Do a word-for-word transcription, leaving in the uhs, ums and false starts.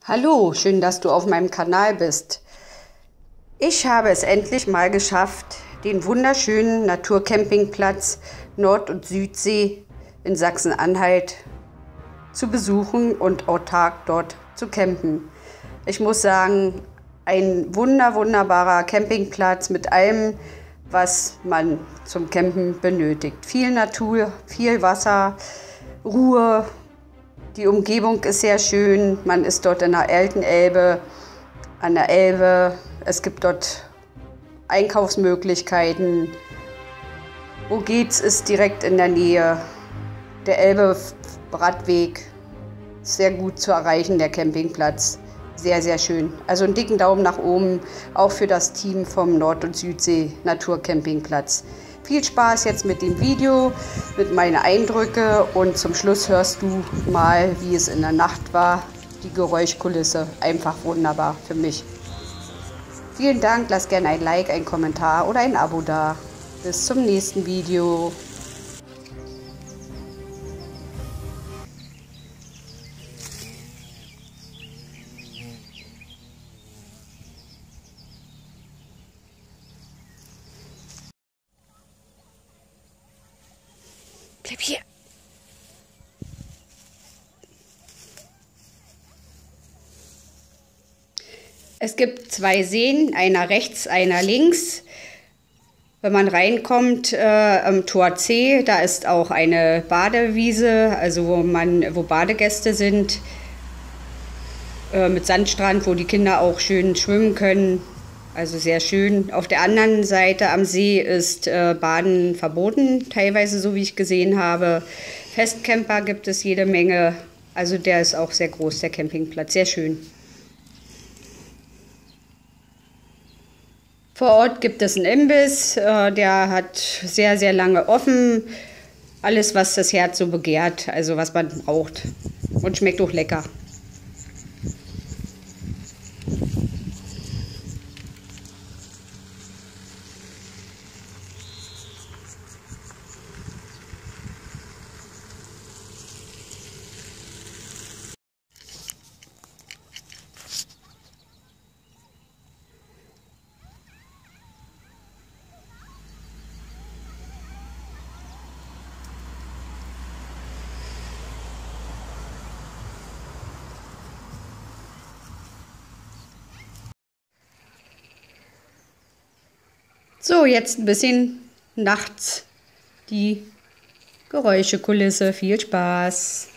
Hallo, schön, dass du auf meinem Kanal bist. Ich habe es endlich mal geschafft, den wunderschönen Naturcampingplatz Nord- und Südsee in Sachsen-Anhalt zu besuchen und autark dort zu campen. Ich muss sagen, ein wunder, wunderbarer Campingplatz mit allem, was man zum Campen benötigt. Viel Natur, viel Wasser, Ruhe. Die Umgebung ist sehr schön. Man ist dort in der alten Elbe, an der Elbe. Es gibt dort Einkaufsmöglichkeiten. Wo geht's ist direkt in der Nähe. Der Elbe-Radweg ist sehr gut zu erreichen, der Campingplatz. Sehr, sehr schön. Also einen dicken Daumen nach oben, auch für das Team vom Nord- und Südsee Naturcampingplatz. Viel Spaß jetzt mit dem Video, mit meinen Eindrücken und zum Schluss hörst du mal, wie es in der Nacht war. Die Geräuschkulisse, einfach wunderbar für mich. Vielen Dank, lass gerne ein Like, ein Kommentar oder ein Abo da. Bis zum nächsten Video. Bleib hier. Es gibt zwei Seen, einer rechts, einer links. Wenn man reinkommt äh, am Tor C, da ist auch eine Badewiese, also wo, man, wo Badegäste sind, äh, mit Sandstrand, wo die Kinder auch schön schwimmen können. Also sehr schön. Auf der anderen Seite am See ist äh, Baden verboten, teilweise so wie ich gesehen habe. Festcamper gibt es jede Menge. Also der ist auch sehr groß, der Campingplatz, sehr schön. Vor Ort gibt es einen Imbiss, äh, der hat sehr, sehr lange offen. Alles, was das Herz so begehrt, also was man braucht. Und schmeckt auch lecker. So, jetzt ein bisschen nachts die Geräuschekulisse. Viel Spaß!